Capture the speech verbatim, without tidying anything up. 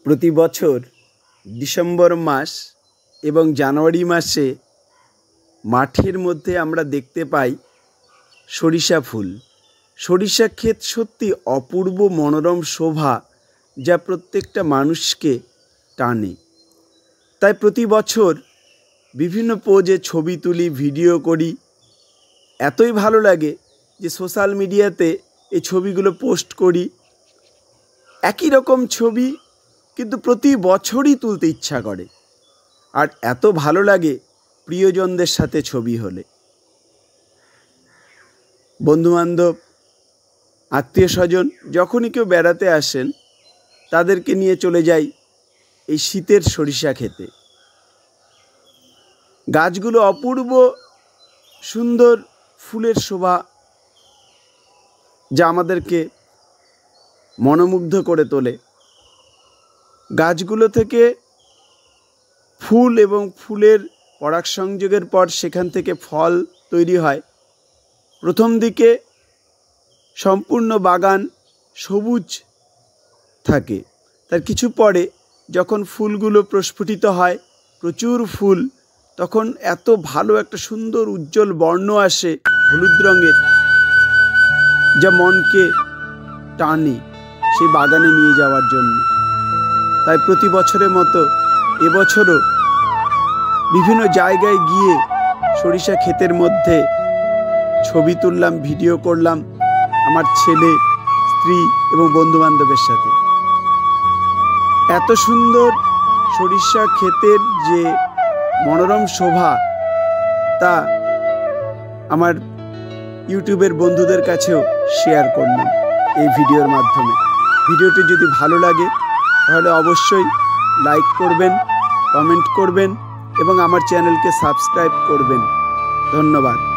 প্রতি বছর ডিসেম্বর মাস এবং জানুয়ারি মাসে মাঠের মধ্যে আমরা দেখতে পাই সরিষা ফুল। সরিষা ক্ষেত সত্যি অপূর্ব মনোরম শোভা, যা প্রত্যেকটা মানুষকে টানে। তাই প্রতি বছর বিভিন্ন পোজে ছবি তুলি, ভিডিও করি। এতই ভালো লাগে যে সোশ্যাল মিডিয়াতে এই ছবিগুলো পোস্ট করি। একই রকম ছবি কিন্তু প্রতি বছরই তুলতে ইচ্ছা করে। আর এত ভালো লাগে প্রিয়জনদের সাথে ছবি হলে। বন্ধুবান্ধব, আত্মীয় স্বজন যখনই কেউ বেড়াতে আসেন, তাদেরকে নিয়ে চলে যাই এই শীতের সরিষা খেতে। গাছগুলো অপূর্ব সুন্দর ফুলের শোভা, যা আমাদেরকে মনোমুগ্ধ করে তোলে। গাছগুলো থেকে ফুল এবং ফুলের পরাগ সংযোগের পর সেখান থেকে ফল তৈরি হয়। প্রথম দিকে সম্পূর্ণ বাগান সবুজ থাকে, তার কিছু পরে যখন ফুলগুলো প্রস্ফুটিত হয়, প্রচুর ফুল, তখন এত ভালো একটা সুন্দর উজ্জ্বল বর্ণ আসে হলুদ রঙের, যা মনকে টানে সেই বাগানে নিয়ে যাওয়ার জন্য। তাই প্রতি বছরের মতো এবছরও বিভিন্ন জায়গায় গিয়ে সরিষা ক্ষেতের মধ্যে ছবি তুললাম, ভিডিও করলাম আমার ছেলে, স্ত্রী এবং বন্ধুবান্ধবের সাথে। এত সুন্দর সরিষা ক্ষেতের যে মনোরম শোভা, তা আমার ইউটিউবের বন্ধুদের কাছেও শেয়ার করলাম এই ভিডিওর মাধ্যমে। ভিডিওটি যদি ভালো লাগে তাহলে অবশ্যই লাইক করবেন, কমেন্ট করবেন এবং আমার চ্যানেলকে সাবস্ক্রাইব করবেন। ধন্যবাদ।